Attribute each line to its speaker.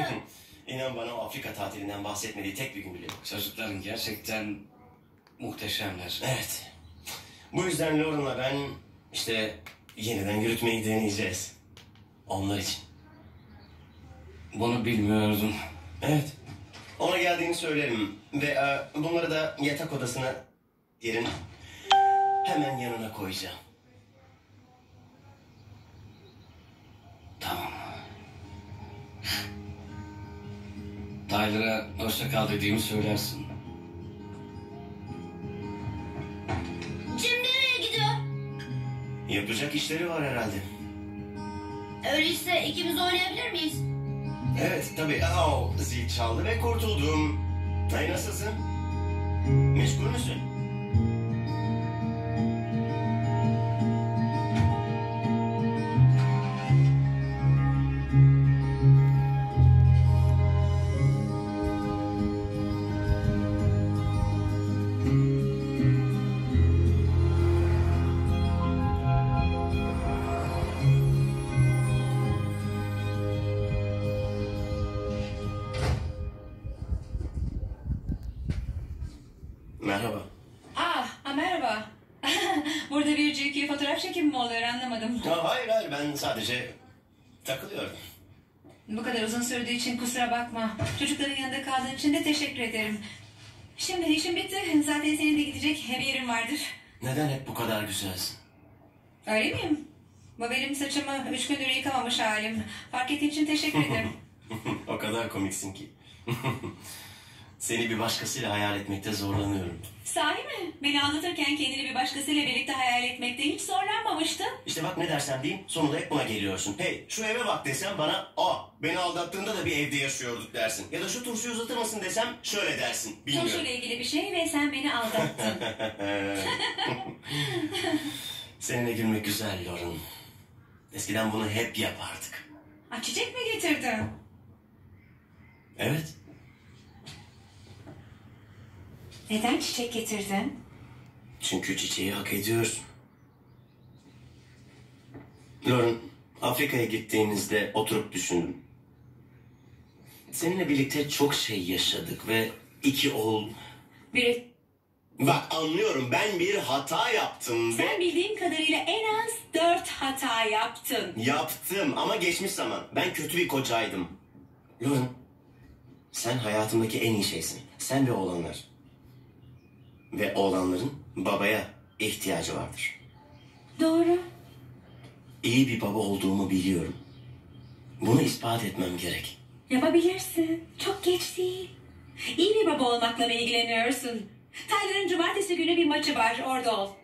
Speaker 1: İnan bana, o Afrika tatilinden bahsetmediği tek bir gün bile yok.
Speaker 2: Çocukların gerçekten muhteşemler.
Speaker 1: Evet. Bu yüzden Lauren'la ben işte yeniden yürütmeyi deneyeceğiz. Onlar için.
Speaker 2: Bunu bilmiyordum.
Speaker 1: Evet. Ona geldiğini söylerim. Ve bunları da yatak odasına, yerin hemen yanına koyacağım.
Speaker 2: Tamam. Tyler'a hoşça kal dediğimi söylersin.
Speaker 3: Jim nereye gidiyor?
Speaker 1: Yapacak işleri var herhalde.
Speaker 3: Öyleyse ikimiz oynayabilir miyiz?
Speaker 1: Evet tabii. Zil çaldı ve kurtuldum. Hey, nasılsın? Meşgul müsün? Merhaba.
Speaker 4: Merhaba. Burada bir GQ fotoğraf çekimi mi oluyor anlamadım.
Speaker 1: Hayır ben sadece takılıyorum.
Speaker 4: Bu kadar uzun sürdüğü için kusura bakma. Çocukların yanında kaldığın için de teşekkür ederim. Şimdi işim bitti. Zaten senin de gidecek bir yerin vardır.
Speaker 1: Neden hep bu kadar güzelsin?
Speaker 4: Öyle miyim? Bu benim saçımı 3 gündür yıkamamış halim. Fark ettiğin için teşekkür ederim.
Speaker 1: O kadar komiksin ki. Seni bir başkasıyla hayal etmekte zorlanıyorum.
Speaker 4: Sahi mi? Beni anlatırken kendini bir başkasıyla birlikte hayal etmekte hiç zorlanmamıştın.
Speaker 1: İşte bak, ne dersem diyeyim sonunda hep buna geliyorsun. Hey, şu eve bak desem bana, beni aldattığında da bir evde yaşıyorduk dersin. Ya da şu turşuyu uzatır mısın desem şöyle dersin. Bilmiyorum.
Speaker 4: Turşuyla ilgili bir şey ve sen beni aldattın.
Speaker 1: Seninle gülmek güzel Lauren. Eskiden bunu hep yapardık.
Speaker 4: Çiçek mi getirdin?
Speaker 1: Evet.
Speaker 4: Neden çiçek getirdin?
Speaker 1: Çünkü çiçeği hak ediyorsun. Lauren, Afrika'ya gittiğinizde oturup düşündüm. Seninle birlikte çok şey yaşadık ve 2 oğul... Bak, anlıyorum, ben bir hata yaptım ve...
Speaker 4: Sen bildiğim kadarıyla en az 4 hata yaptın.
Speaker 1: Yaptım ama geçmiş zaman. Ben kötü bir kocaydım. Lauren, sen hayatımdaki en iyi şeysin. Sen ve oğlanlar. Ve oğlanların babaya ihtiyacı vardır.
Speaker 4: Doğru.
Speaker 1: İyi bir baba olduğumu biliyorum. Bunu ispat etmem gerek.
Speaker 4: Yapabilirsin. Çok geç değil. İyi bir baba olmakla mı ilgileniyorsun? Tyler'ın cumartesi günü bir maçı var. Orada ol.